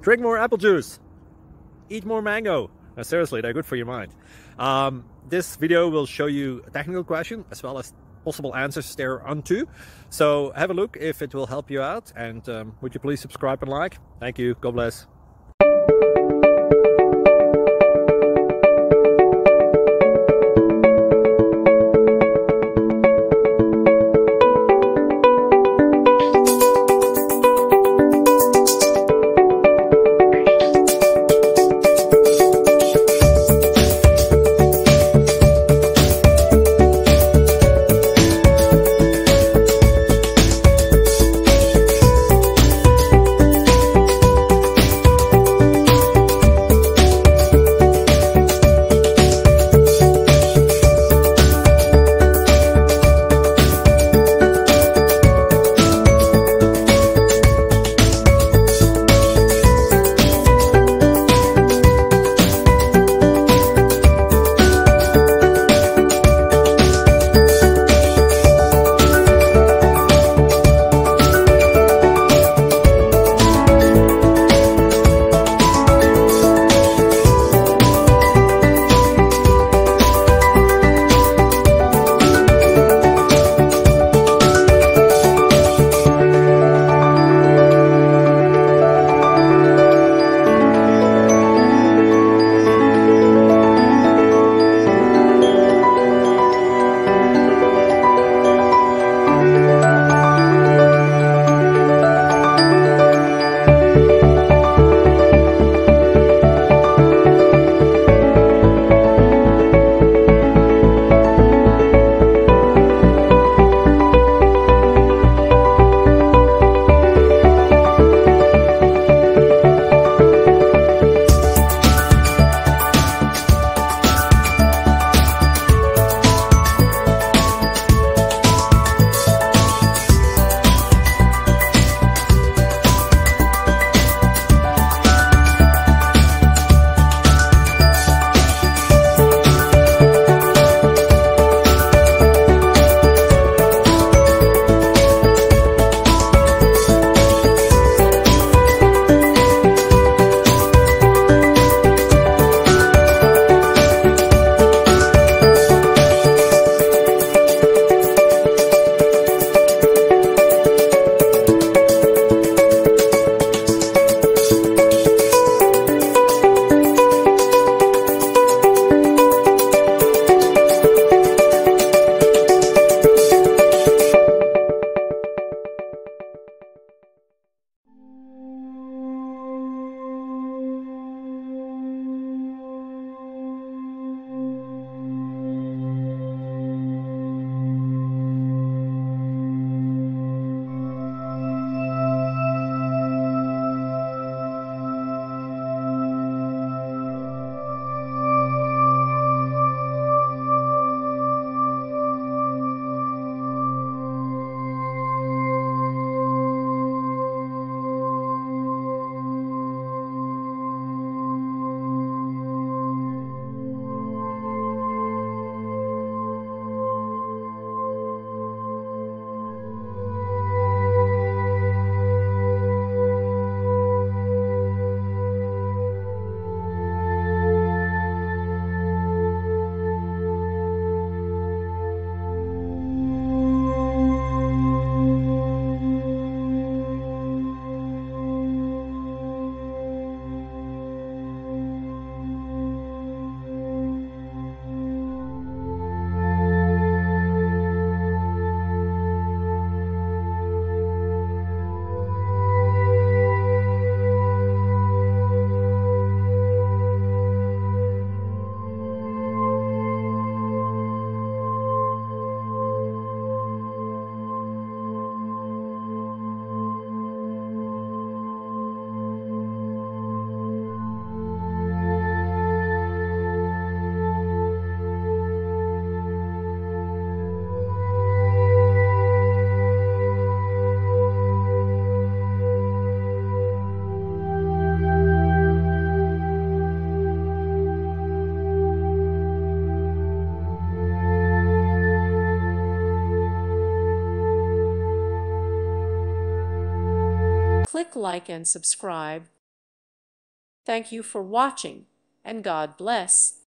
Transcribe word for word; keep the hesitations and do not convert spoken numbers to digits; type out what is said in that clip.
Drink more apple juice. Eat more mango. No, seriously, they're good for your mind. Um, this video will show you a technical question as well as possible answers thereunto. So have a look if it will help you out, and um, would you please subscribe and like? Thank you. God bless. Click like and subscribe. thank you for watching, and God bless.